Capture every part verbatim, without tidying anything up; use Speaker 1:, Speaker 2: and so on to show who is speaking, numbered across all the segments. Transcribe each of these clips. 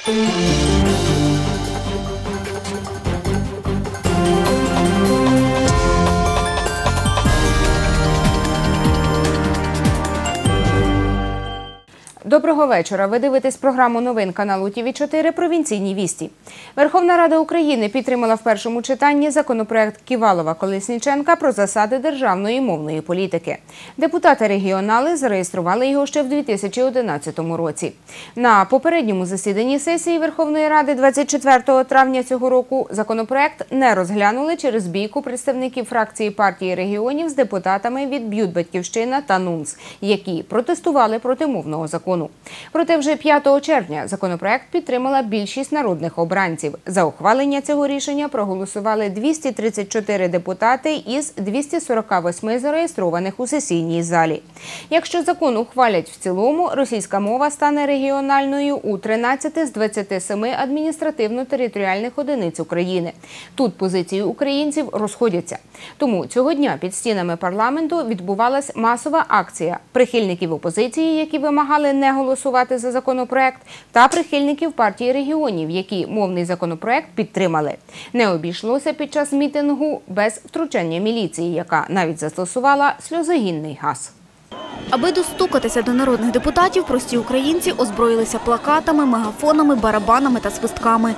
Speaker 1: Доброго вечора. Ви дивитесь програму новин каналу Ті Ві чотири «Провінційні вісті». Верховна Рада України підтримала в першому читанні законопроект Ківалова-Колесніченка про засади державної мовної політики. Депутати-регіонали зареєстрували його ще в дві тисячі одинадцятому році. На попередньому засіданні сесії Верховної Ради двадцять четвертого травня цього року законопроект не розглянули через бійку представників фракції партії регіонів з депутатами від БЮТ «Батьківщина» та НУНС, які протестували проти мовного закону. Проте вже п'ятого червня законопроект підтримала більшість народних обранців. За ухвалення цього рішення проголосували двісті тридцять чотири депутати із двохсот сорока восьми зареєстрованих у сесійній залі. Якщо закон ухвалять в цілому, російська мова стане регіональною у тринадцяти з двадцяти семи адміністративно-територіальних одиниць України. Тут позиції українців розходяться. Тому цього дня під стінами парламенту відбувалась масова акція прихильників опозиції, які вимагали не голосувати за законопроект, та прихильників партії регіонів, які мовний законопроект підтримали. Не обійшлося під час мітингу без втручання міліції, яка навіть застосувала сльозогінний газ.
Speaker 2: Аби достукатися до народних депутатів, прості українці озброїлися плакатами, мегафонами, барабанами та свистками.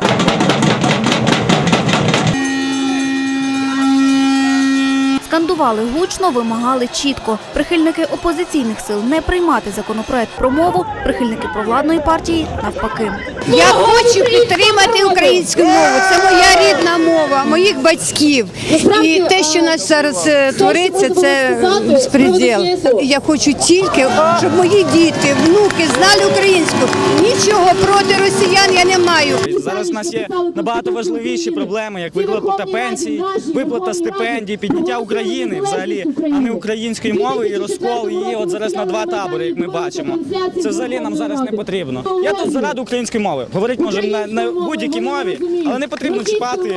Speaker 2: Скандували гучно, вимагали чітко. Прихильники опозиційних сил не приймати законопроект про мову, прихильники провладної партії навпаки.
Speaker 3: Я хочу підтримати українську мову. Це моя рідна мова, моїх батьків. І те, що у нас зараз твориться, це безпреділ. Я хочу тільки, щоб мої діти, внуки знали українську. Нічого проти росіян я не маю.
Speaker 4: Зараз у нас є набагато важливіші проблеми, як виплата пенсії, виплата стипендій, підняття України взагалі, а не української мови і розкол її от зараз на два табори, як ми бачимо. Це взагалі нам зараз не потрібно. Я тут заради української мови. Говорити можемо на, на будь-якій мові, але не потрібно чіпати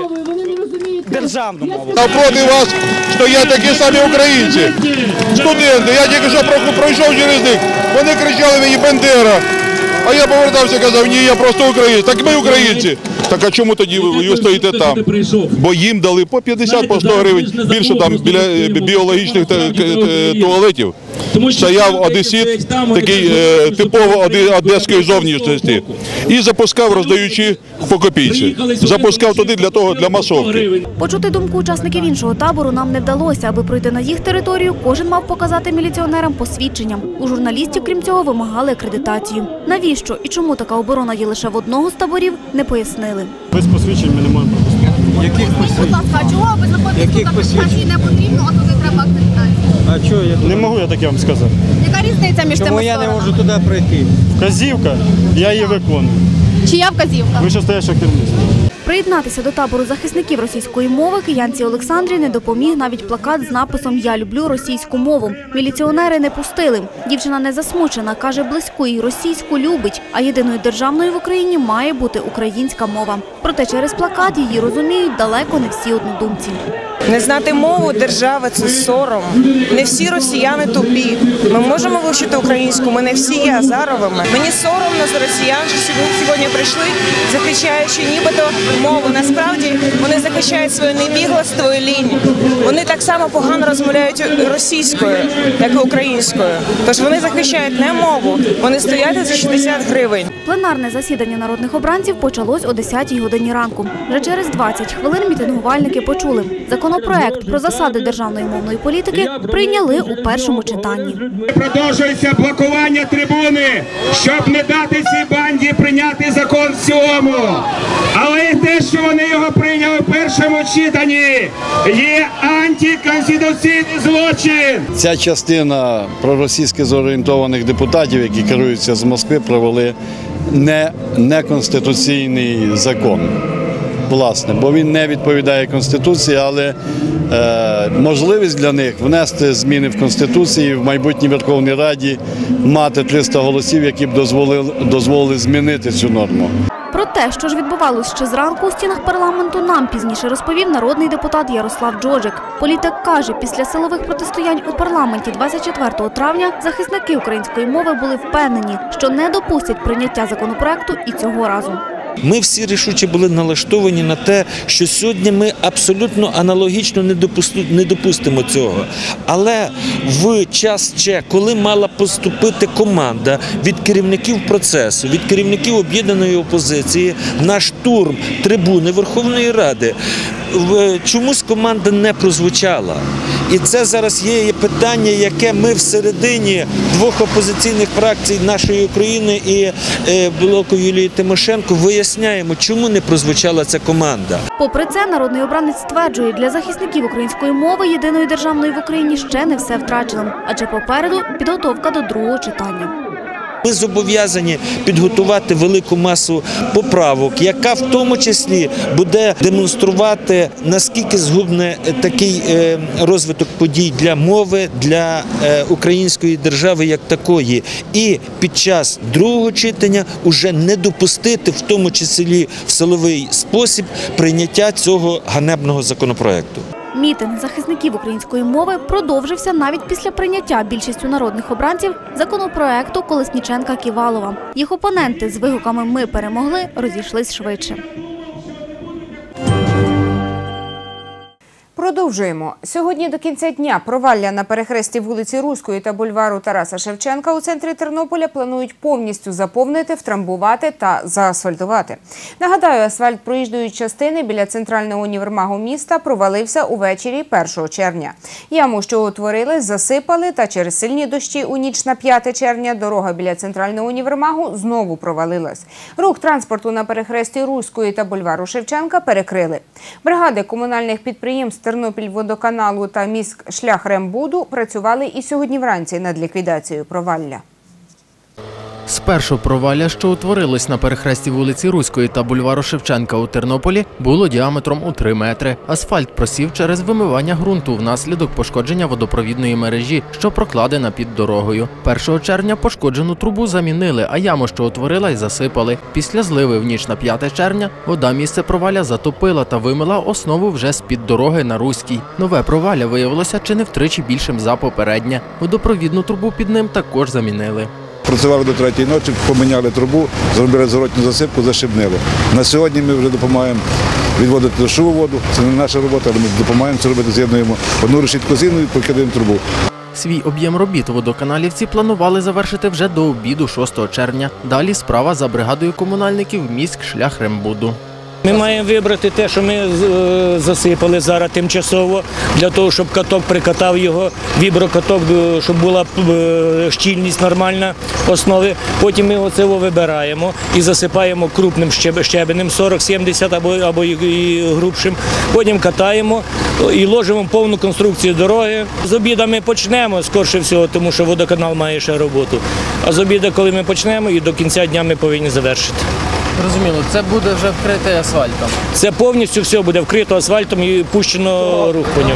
Speaker 4: державну мову.
Speaker 5: Проти вас стоять такі самі українці, студенти. Я тільки що пройшов через них. Вони кричали мені «Бандера». А я повертався і казав, ні, я просто українець. Так ми українці. Так а чому тоді ви стоїте там? Бо їм дали по п'ятдесят, по сто гривень, більше там біля біологічних туалетів. Стояв одесит, такий е, типово одеської зовнішності, і запускав, роздаючи по копійці. Запускав туди для того, для масовки.
Speaker 2: Почути думку учасників іншого табору нам не вдалося. Аби пройти на їх територію, кожен мав показати міліціонерам посвідченням. У журналістів, крім цього, вимагали акредитацію. Навіщо і чому така оборона є лише в одного з таборів, не пояснили.
Speaker 6: Без посвідчень ми не можемо пропустити.
Speaker 7: Яких посвідчень? Будь ласка, чого ви знаходитесь тут, акредитації не потрібно, а туди треба акредитація?
Speaker 6: А чого я? Не можу я таке вам сказати.
Speaker 7: Яка різниця між тими
Speaker 6: Чому я не можу туди пройти? Вказівка, я її виконую.
Speaker 7: Чия вказівка?
Speaker 6: Вищестоящого керівництва.
Speaker 2: Приєднатися до табору захисників російської мови киянці Олександрі не допоміг навіть плакат з написом «Я люблю російську мову». Міліціонери не пустили. Дівчина не засмучена, каже, близьку їй російську любить, а єдиною державною в Україні має бути українська мова. Проте через плакат її розуміють далеко не всі однодумці.
Speaker 8: Не знати мову держави – це сором. Не всі росіяни тупі. Ми можемо вивчити українську, ми не всі є Азаровими. Мені соромно за росіян, що сьогодні прийшли, захищаючи нібито мову. Насправді вони захищають свою невігластву і лінь. Вони так само погано розмовляють російською, як і українською. Тож вони захищають не мову, вони стоять за шістдесят гривень.
Speaker 2: Пленарне засідання народних обранців почалось о десятій годині ранку. Вже через двадцять хвилин мітингувальники почули – законопроект про засади державної мовної політики прийняли у першому читанні.
Speaker 9: Продовжується блокування трибуни, щоб не дати цій банді прийняти закон в цілому. Але те, що вони його прийняли в першому читанні, є антиконституційний злочин.
Speaker 10: Ця частина проросійськи зорієнтованих депутатів, які керуються з Москви, провели не, неконституційний закон. Власне, бо він не відповідає Конституції, але е, можливість для них внести зміни в Конституції в майбутній Верховній Раді, мати триста голосів, які б дозволили, дозволили змінити цю норму.
Speaker 2: Про те, що ж відбувалося ще зранку у стінах парламенту, нам пізніше розповів народний депутат Ярослав Джоджик. Політик каже, після силових протистоянь у парламенті двадцять четвертого травня захисники української мови були впевнені, що не допустять прийняття законопроекту і цього разу.
Speaker 11: Ми всі рішуче були налаштовані на те, що сьогодні ми абсолютно аналогічно не допустимо, не допустимо цього. Але в час ще, коли мала поступити команда від керівників процесу, від керівників об'єднаної опозиції на штурм трибуни Верховної Ради, чомусь команда не прозвучала. І це зараз є питання, яке ми всередині двох опозиційних фракцій нашої України і блоку Юлії Тимошенко виясняємо, чому не прозвучала ця команда.
Speaker 2: Попри це, народний обранець стверджує, для захисників української мови єдиної державної в Україні ще не все втрачено, адже попереду підготовка до другого читання.
Speaker 11: Ми зобов'язані підготувати велику масу поправок, яка в тому числі буде демонструвати, наскільки згубний такий розвиток подій для мови, для української держави як такої. І під час другого читання уже не допустити, в тому числі в силовий спосіб, прийняття цього ганебного законопроекту.
Speaker 2: Мітинг захисників української мови продовжився навіть після прийняття більшістю народних обранців законопроекту Колесніченка-Ківалова. Їх опоненти з вигуками «Ми перемогли» розійшлись швидше.
Speaker 1: Продовжуємо. Сьогодні до кінця дня провалля на перехресті вулиці Руської та бульвару Тараса Шевченка у центрі Тернополя планують повністю заповнити, втрамбувати та заасфальтувати. Нагадаю, асфальт проїжджої частини біля центрального універмагу міста провалився увечері першого червня. Яму, що утворилась, засипали, та через сильні дощі у ніч на п'яте червня дорога біля центрального універмагу знову провалилась. Рух транспорту на перехресті Руської та бульвару Шевченка перекрили. Бригади комунальних підприємств Тернопільводоканалу та Міськшляхрембуду працювали і сьогодні вранці над ліквідацією провалля.
Speaker 12: Спершу провалля, що утворилось на перехресті вулиці Руської та бульвару Шевченка у Тернополі, було діаметром у три метри. Асфальт просів через вимивання ґрунту внаслідок пошкодження водопровідної мережі, що прокладена під дорогою. першого червня пошкоджену трубу замінили, а яму, що утворила, й засипали. Після зливи в ніч на п'яте червня вода місце провалля затопила та вимила основу вже з-під дороги на Руській. Нове провалля виявилося чи не втричі більшим за попереднє. Водопровідну трубу під ним також замінили.
Speaker 13: Працювали до третьої ночі, поміняли трубу, зробили зворотню засипку, защебнили. На сьогодні ми вже допомагаємо відводити дощову воду. Це не наша робота, але ми допомагаємо це робити, з'єднуємо одну решітку з іною і покидаємо трубу.
Speaker 12: Свій об'єм робіт водоканалівці планували завершити вже до обіду шостого червня. Далі справа за бригадою комунальників Міськшляхрембуду.
Speaker 14: Ми маємо вибрати те, що ми засипали зараз тимчасово, для того, щоб каток прикатав його, віброкаток, щоб була щільність нормальна основи. Потім ми оце вибираємо і засипаємо крупним щебенем, сорок-сімдесят або, або і грубшим. Потім катаємо і ложимо повну конструкцію дороги. З обіду ми почнемо, скорше всього, тому що водоканал має ще роботу. А з обіду, коли ми почнемо, і до кінця дня ми повинні завершити.
Speaker 12: Зрозуміло, це буде вже вкрите асфальтом? Це
Speaker 14: повністю все буде вкрито асфальтом і пущено рух по ньому.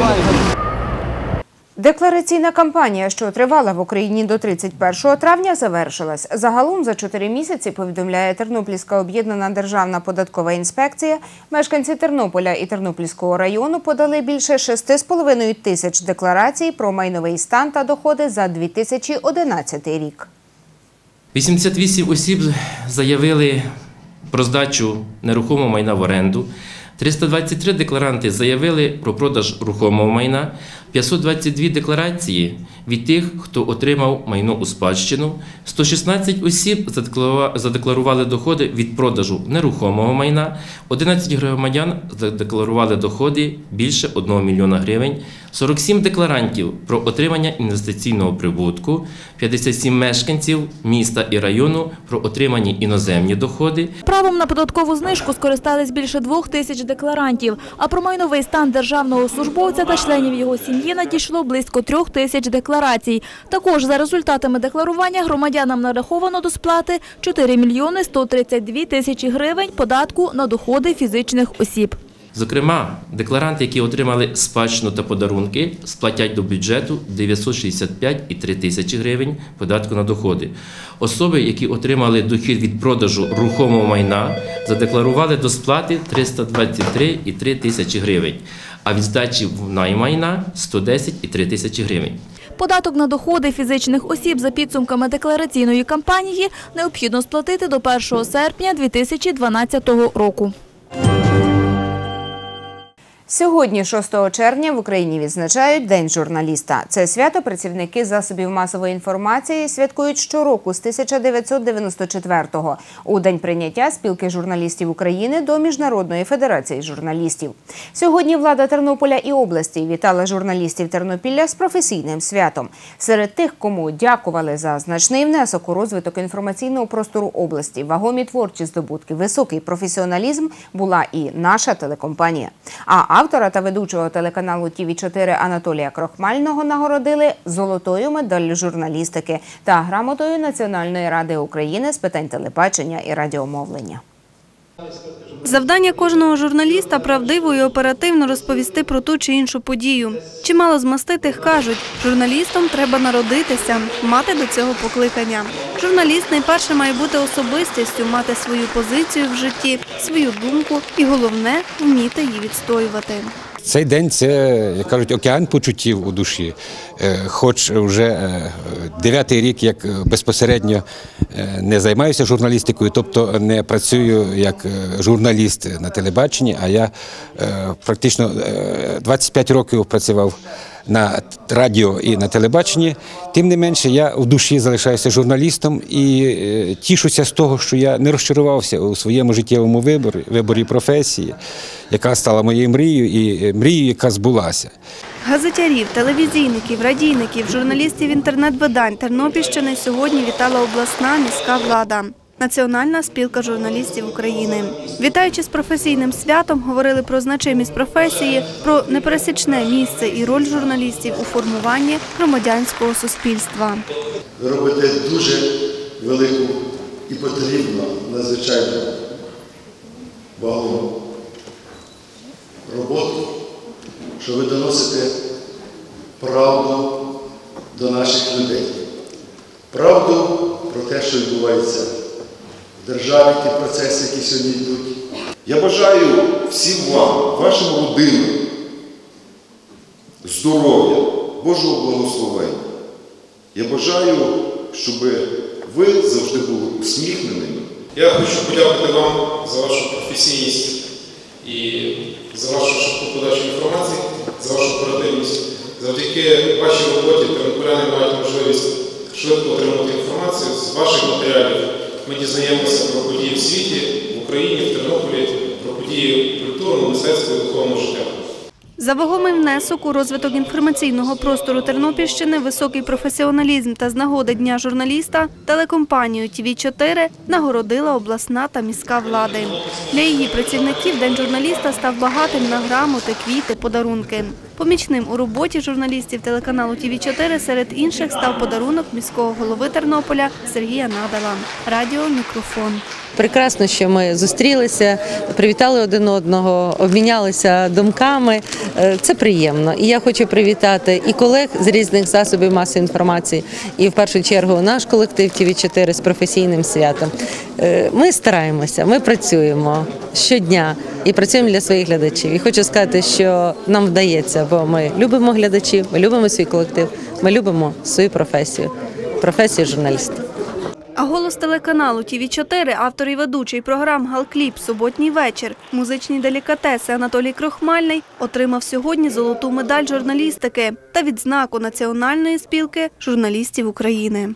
Speaker 1: Деклараційна кампанія, що тривала в Україні до тридцять першого травня, завершилась. Загалом за чотири місяці, повідомляє Тернопільська об'єднана державна податкова інспекція, мешканці Тернополя і Тернопільського району подали більше шести з половиною тисяч декларацій про майновий стан та доходи за дві тисячі одинадцятий рік.
Speaker 15: вісімдесят вісім осіб заявили про здачу нерухомого майна в оренду, триста двадцять три декларанти заявили про продаж рухомого майна, п'ятсот двадцять дві декларації від тих, хто отримав майно у спадщину, сто шістнадцять осіб задекларували доходи від продажу нерухомого майна, одинадцять громадян задекларували доходи більше одного мільйона гривень, сорок сім декларантів про отримання інвестиційного прибутку, п'ятдесят сім мешканців міста і району про отримані іноземні доходи.
Speaker 16: Правом на податкову знижку скористались більше двох тисяч декларантів, а про майновий стан державного службовця та членів його сім'ї надійшло близько трьох тисяч декларацій. Також за результатами декларування громадянам нараховано до сплати чотири мільйони сто тридцять дві тисячі гривень податку на доходи фізичних осіб.
Speaker 15: Зокрема, декларанти, які отримали спадщину та подарунки, сплатять до бюджету дев'ятсот шістдесят п'ять і три тисячі гривень податку на доходи. Особи, які отримали дохід від продажу рухомого майна, задекларували до сплати триста двадцять три і три тисячі гривень, а від здачі в найм майна – сто десять і три тисячі гривень.
Speaker 16: Податок на доходи фізичних осіб за підсумками деклараційної кампанії необхідно сплатити до першого серпня дві тисячі дванадцятого року.
Speaker 1: Сьогодні, шостого червня, в Україні відзначають День журналіста. Це свято працівники засобів масової інформації святкують щороку з тисяча дев'ятсот дев'яносто четвертого у день прийняття Спілки журналістів України до Міжнародної федерації журналістів. Сьогодні влада Тернополя і області вітала журналістів Тернопілля з професійним святом. Серед тих, кому дякували за значний внесок у розвиток інформаційного простору області, вагомі творчі здобутки, високий професіоналізм була і наша телекомпанія. А автора та ведучого телеканалу Ті Ві чотири Анатолія Крохмального нагородили золотою медаллю журналістики та грамотою Національної ради України з питань телебачення і радіомовлення.
Speaker 17: Завдання кожного журналіста – правдиво і оперативно розповісти про ту чи іншу подію. Чимало з маститих кажуть, журналістом треба народитися, мати до цього покликання. Журналіст найперше має бути особистістю, мати свою позицію в житті, свою думку і, головне, вміти її відстоювати.
Speaker 18: Цей день – це, як кажуть, океан почуттів у душі. Хоч вже дев'ятий рік, як безпосередньо не займаюся журналістикою, тобто не працюю як журналіст на телебаченні, а я практично двадцять п'ять років працював на радіо і на телебаченні. Тим не менше, я в душі залишаюся журналістом і тішуся з того, що я не розчарувався у своєму життєвому виборі, виборі професії, яка стала моєю мрією і мрією, яка збулася.
Speaker 17: Газетярів, телевізійників, радійників, журналістів інтернет-видань Тернопільщини сьогодні вітала обласна міська влада. Національна спілка журналістів України. Вітаючи з професійним святом, говорили про значимість професії, про непересічне місце і роль журналістів у формуванні громадянського суспільства.
Speaker 19: Ви робите дуже велику і потрібну, надзвичайно вагому роботу, що ви доносите правду до наших людей. Правду про те, що відбувається в державі, ті процеси, які сьогодні йдуть.
Speaker 20: Я бажаю всім вам, вашим родинам, здоров'я, Божого благословення. Я бажаю, щоб ви завжди були усміхненими.
Speaker 21: Я хочу подякувати вам за вашу професійність і за вашу швидку подачу інформації, за вашу оперативність. Завдяки вашій роботі тернополяни мають можливість швидко отримати інформацію. З ваших матеріалів ми дізнаємося про події в світі, в Україні, в Тернополі, про події культурного, мистецького і духовного життя.
Speaker 17: За вагомий внесок у розвиток інформаційного простору Тернопільщини, високий професіоналізм та з нагоди Дня журналіста телекомпанію Ті Ві чотири нагородила обласна та міська влади. Для її працівників День журналіста став багатим на грамоти, квіти, подарунки. Помічним у роботі журналістів телеканалу Ті Ві чотири серед інших став подарунок міського голови Тернополя Сергія Надала. Радіо «Мікрофон».
Speaker 22: Прекрасно, що ми зустрілися, привітали один одного, обмінялися думками. Це приємно. І я хочу привітати і колег з різних засобів масової інформації, і в першу чергу наш колектив Ті Ві чотири з професійним святом. Ми стараємося, ми працюємо щодня і працюємо для своїх глядачів. І хочу сказати, що нам вдається, бо ми любимо глядачів, ми любимо свій колектив, ми любимо свою професію, професію журналіста.
Speaker 17: А голос телеканалу Ті Ві чотири, автор і ведучий програм «Галкліп», «Суботній вечір», «Музичні делікатеси» Анатолій Крохмальний отримав сьогодні золоту медаль журналістики та відзнаку Національної спілки журналістів України.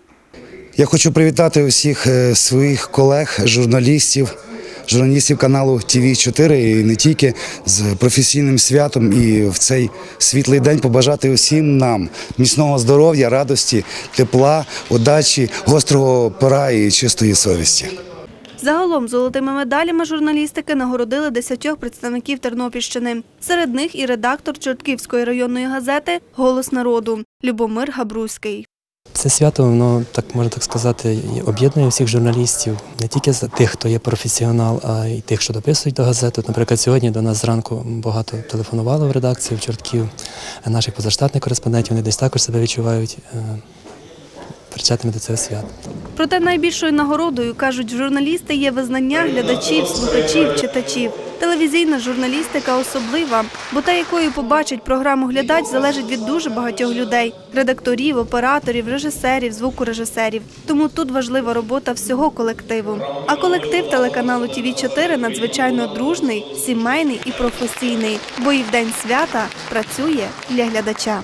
Speaker 23: Я хочу привітати усіх своїх колег, журналістів, журналістів каналу Ті Ві чотири і не тільки з професійним святом, і в цей світлий день побажати усім нам міцного здоров'я, радості, тепла, удачі, гострого пера і чистої совісті.
Speaker 17: Загалом золотими медалями журналістики нагородили десятьох представників Тернопільщини. Серед них і редактор Чортківської районної газети «Голос народу» Любомир Габруський.
Speaker 24: Це свято, воно, так можна так сказати, об'єднує всіх журналістів, не тільки тих, хто є професіонал, а й тих, що дописують до газету. Наприклад, сьогодні до нас зранку багато телефонувало в редакцію в Чортків, наших позаштатних кореспондентів, вони десь також себе відчувають причетними до цього свята.
Speaker 17: Проте найбільшою нагородою, кажуть журналісти, є визнання глядачів, слухачів, читачів. Телевізійна журналістика особлива, бо та, якою побачить програму глядач, залежить від дуже багатьох людей – редакторів, операторів, режисерів, звукорежисерів. Тому тут важлива робота всього колективу. А колектив телеканалу Ті Ві чотири надзвичайно дружний, сімейний і професійний, бо і в день свята працює для глядача.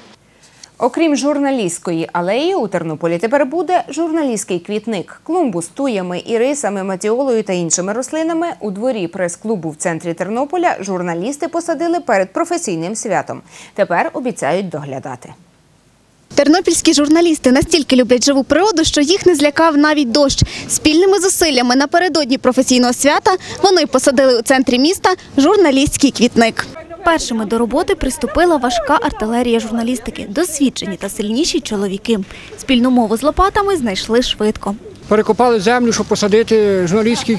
Speaker 1: Окрім журналістської алеї, у Тернополі тепер буде журналістський квітник. Клумбу з туями, ірисами, матіолою та іншими рослинами у дворі прес-клубу в центрі Тернополя журналісти посадили перед професійним святом. Тепер обіцяють доглядати.
Speaker 2: Тернопільські журналісти настільки люблять живу природу, що їх не злякав навіть дощ. Спільними зусиллями напередодні професійного свята вони посадили у центрі міста журналістський квітник. Першими до роботи приступила важка артилерія журналістики – досвідчені та сильніші чоловіки. Спільну мову з лопатами знайшли швидко.
Speaker 3: Перекопали землю, щоб посадити журналістську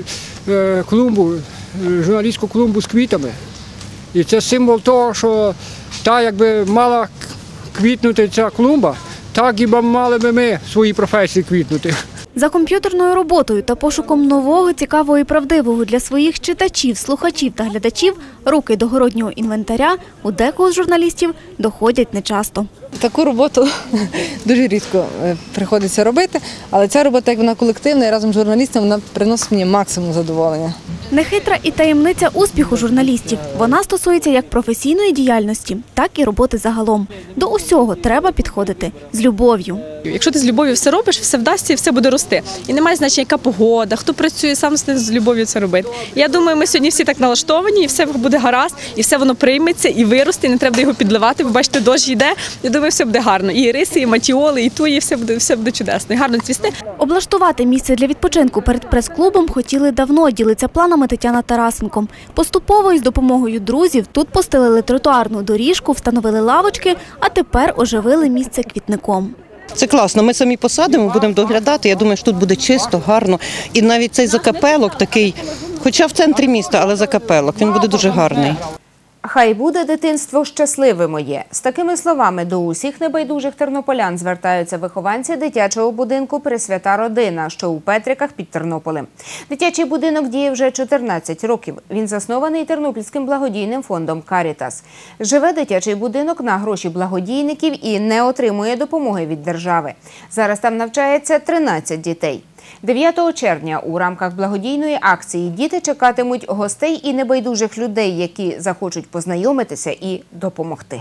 Speaker 3: клумбу, журналістську клумбу з квітами. І це символ того, що та, якби мала квітнути ця клумба, так і мали би ми в своїй професії квітнути.
Speaker 2: За комп'ютерною роботою та пошуком нового, цікавого і правдивого для своїх читачів, слухачів та глядачів руки до городнього інвентаря у декого з журналістів доходять нечасто.
Speaker 4: Таку роботу дуже рідко приходиться робити, але ця робота, як вона колективна і разом з журналістами, вона приносить мені максимум задоволення.
Speaker 2: Нехитра і таємниця успіху журналістів. Вона стосується як професійної діяльності, так і роботи загалом. До усього треба підходити з любов'ю.
Speaker 5: Якщо ти з любов'ю все робиш, все вдасться і все буде рости. І немає значення, яка погода, хто працює, сам з любов'ю це робити. Я думаю, ми сьогодні всі так налаштовані, і все буде гаразд, і все воно прийметься, і виросте, і не треба його підливати, бо бачите, дощ йде. Я думаю, все буде гарно. І риси, і матіоли, і туї, все буде, все буде чудесно. І гарно цвісти.
Speaker 2: Облаштувати місце для відпочинку перед прес-клубом хотіли давно, ділиться планами Тетяна Тарасенко. Поступово із допомогою друзів тут постелили тротуарну доріжку, встановили лавочки, а тепер оживили місце квітником.
Speaker 7: Це класно, ми самі посадимо, будемо доглядати, я думаю, що тут буде чисто, гарно. І навіть цей закапелок такий, хоча в центрі міста, але закапелок, він буде дуже гарний.
Speaker 1: Хай буде дитинство щасливе моє. З такими словами до усіх небайдужих тернополян звертаються вихованці дитячого будинку «Пресвята родина», що у Петриках під Тернополем. Дитячий будинок діє вже чотирнадцять років. Він заснований Тернопільським благодійним фондом «Карітас». Живе дитячий будинок на гроші благодійників і не отримує допомоги від держави. Зараз там навчається тринадцять дітей. дев'ятого червня у рамках благодійної акції діти чекатимуть гостей і небайдужих людей, які захочуть познайомитися і допомогти.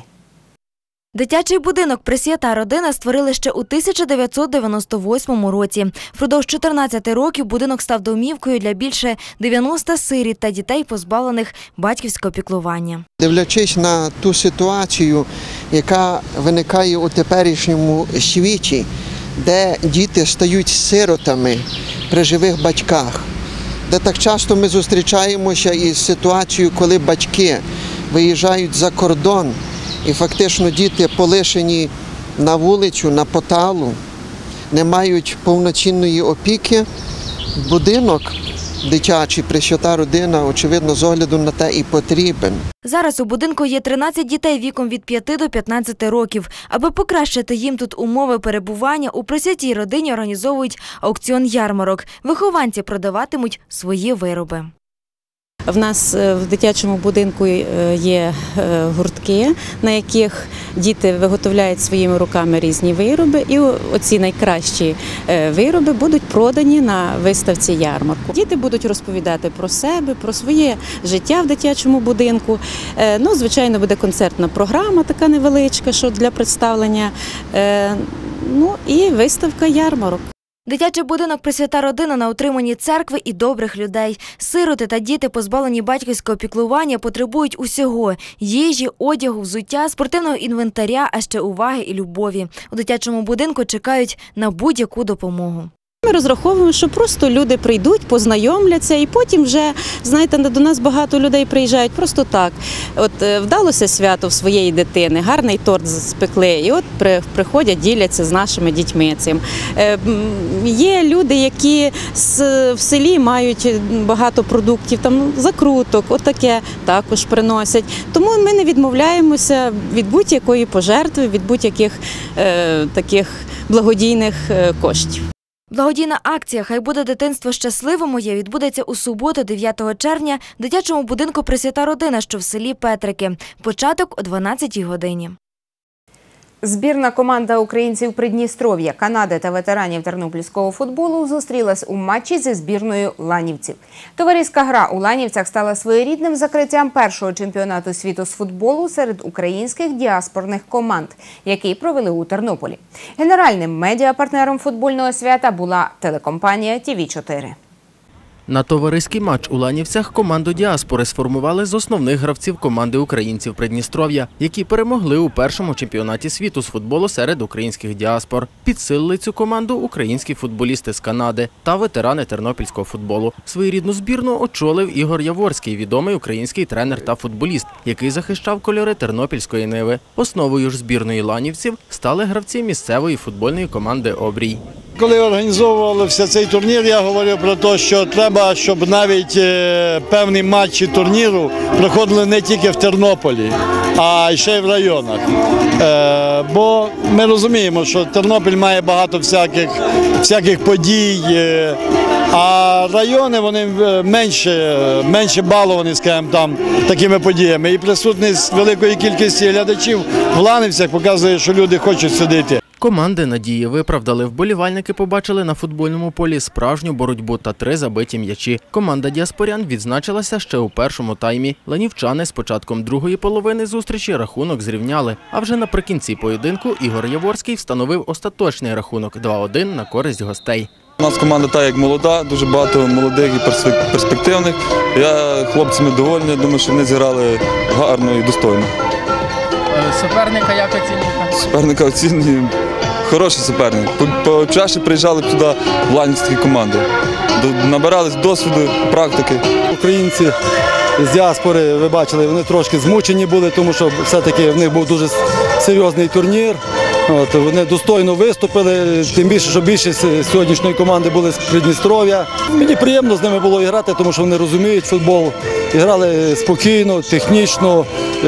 Speaker 25: Дитячий будинок «Пресвята родина» створили ще у тисяча дев'ятсот дев'яносто восьмому році. Впродовж чотирнадцяти років будинок став домівкою для більше дев'яноста сиріт та дітей, позбавлених батьківського піклування.
Speaker 26: Дивлячись на ту ситуацію, яка виникає у теперішньому світі, де діти стають сиротами при живих батьках, де так часто ми зустрічаємося із ситуацією, коли батьки виїжджають за кордон і фактично діти полишені на вулицю, на поталу, не мають повноцінної опіки, будинок дитячий «Пресвята родина», очевидно, з огляду на те і потрібен.
Speaker 25: Зараз у будинку є тринадцять дітей віком від п'яти до п'ятнадцяти років. Аби покращити їм тут умови перебування, у «Пресвятій родині» організовують аукціон ярмарок. Вихованці продаватимуть свої вироби.
Speaker 27: В нас в дитячому будинку є гуртки, на яких діти виготовляють своїми руками різні вироби, і оці найкращі вироби будуть продані на виставці ярмарку. Діти будуть розповідати про себе, про своє життя в дитячому будинку. Ну, звичайно, буде концертна програма така невеличка, що для представлення, ну і виставка ярмарок.
Speaker 25: Дитячий будинок «Пресвята родина» на утриманні церкви і добрих людей. Сироти та діти, позбавлені батьківського піклування, потребують усього – їжі, одягу, взуття, спортивного інвентаря, а ще уваги і любові. У дитячому будинку чекають на будь-яку допомогу.
Speaker 27: Ми розраховуємо, що просто люди прийдуть, познайомляться і потім вже, знаєте, до нас багато людей приїжджають просто так. От вдалося свято в своєї дитини, гарний торт спекли, і от приходять, діляться з нашими дітьми цим. Є люди, які в селі мають багато продуктів, там закруток, от таке також приносять. Тому ми не відмовляємося від будь-якої пожертви, від будь-яких е, таких благодійних е, коштів.
Speaker 25: Благодійна акція «Хай буде дитинство щасливим моє» відбудеться у суботу, дев'ятого червня, в дитячому будинку «Пресвята Родина», що в селі Петрики. Початок о дванадцятій годині.
Speaker 1: Збірна команда українців Придністров'я, Канади та ветеранів тернопільського футболу зустрілась у матчі зі збірною ланівців. Товариська гра у Ланівцях стала своєрідним закриттям першого чемпіонату світу з футболу серед українських діаспорних команд, який провели у Тернополі. Генеральним медіапартнером футбольного свята була телекомпанія Ті Ві чотири.
Speaker 6: На товариський матч у Ланівцях команду діаспори сформували з основних гравців команди українців Придністров'я, які перемогли у першому чемпіонаті світу з футболу серед українських діаспор. Підсилили цю команду українські футболісти з Канади та ветерани тернопільського футболу. Своєрідну збірну очолив Ігор Яворський, відомий український тренер та футболіст, який захищав кольори тернопільської Ниви. Основою ж збірної ланівців стали гравці місцевої футбольної команди «Обрій».
Speaker 8: Коли організовувався цей турнір, я говорив про те, що треба, щоб навіть певні матчі турніру проходили не тільки в Тернополі, а ще й в районах. Бо ми розуміємо, що Тернопіль має багато всяких, всяких подій, а райони вони менше, менше баловані, скажімо, там, такими подіями. І присутність великої кількості глядачів в Ланівцях показує, що люди хочуть сюди йти.
Speaker 6: Команди надії виправдали. Вболівальники побачили на футбольному полі справжню боротьбу та три забиті м'ячі. Команда діаспорян відзначилася ще у першому таймі. Ланівчани з початком другої половини зустрічі рахунок зрівняли. А вже наприкінці поєдинку Ігор Яворський встановив остаточний рахунок два один на користь гостей.
Speaker 9: У нас команда та як молода, дуже багато молодих і перспективних. Я хлопцями довольний, думаю, що вони зіграли гарно і достойно.
Speaker 6: Суперника як оцінюєте?
Speaker 9: Суперника оцінюємо. Хороший суперник. Почаще приїжджали б туди в ланівські команди. Набирались досвіду, практики.
Speaker 10: Українці з діаспори, ви бачили, вони трошки змучені були, тому що все-таки в них був дуже серйозний турнір. От, вони достойно виступили, тим більше, що більшість сьогоднішньої команди були з Придністров'я. Мені приємно з ними було грати, тому що вони розуміють футбол. І грали спокійно, технічно,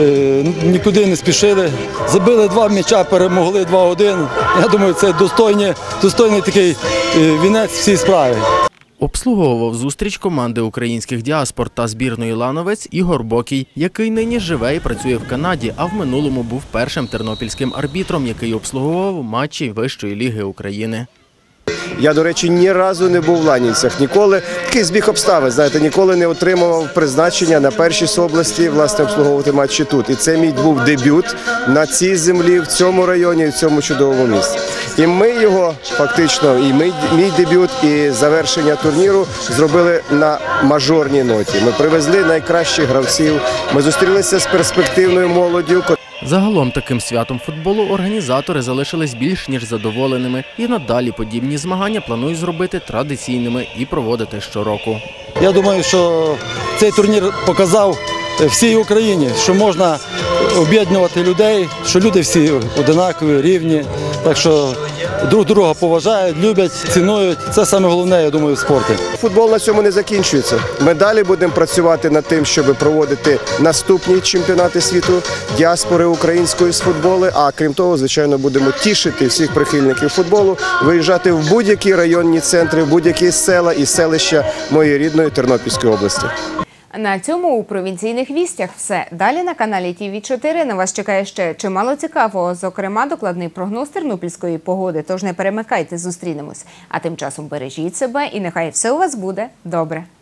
Speaker 10: нікуди не спішили. Забили два м'яча, перемогли два один. Я думаю, це достойний, достойний такий вінець всій справі.
Speaker 6: Обслуговував зустріч команди українських діаспор та збірної лановець Ігор Бокій, який нині живе і працює в Канаді, а в минулому був першим тернопільським арбітром, який обслуговував матчі Вищої ліги України.
Speaker 11: Я, до речі, ні разу не був в Ланівцях, ніколи, такий збіг обставин, знаєте, ніколи не отримував призначення на першій області, власне, обслуговувати матчі тут. І це мій був дебют на цій землі, в цьому районі, в цьому чудовому місці. І ми його, фактично, і ми, мій дебют, і завершення турніру зробили на мажорній ноті. Ми привезли найкращих гравців, ми зустрілися з перспективною молоддю.
Speaker 6: Загалом таким святом футболу організатори залишились більш ніж задоволеними і надалі подібні змагання планують зробити традиційними і проводити щороку.
Speaker 10: Я думаю, що цей турнір показав всій Україні, що можна об'єднувати людей, що люди всі одинакові, рівні, так що друг друга поважають, люблять, цінують. Це саме головне, я думаю, в спорті.
Speaker 11: Футбол на цьому не закінчується. Ми далі будемо працювати над тим, щоб проводити наступні чемпіонати світу діаспори української з футболу, а крім того, звичайно, будемо тішити всіх прихильників футболу, виїжджати в будь-які районні центри, в будь-які села і селища моєї рідної Тернопільської області.
Speaker 1: На цьому у провінційних вістях все. Далі на каналі Ті Ві чотири на вас чекає ще чимало цікавого, зокрема докладний прогноз тернопільської погоди, тож не перемикайте, зустрінемось. А тим часом бережіть себе і нехай все у вас буде добре.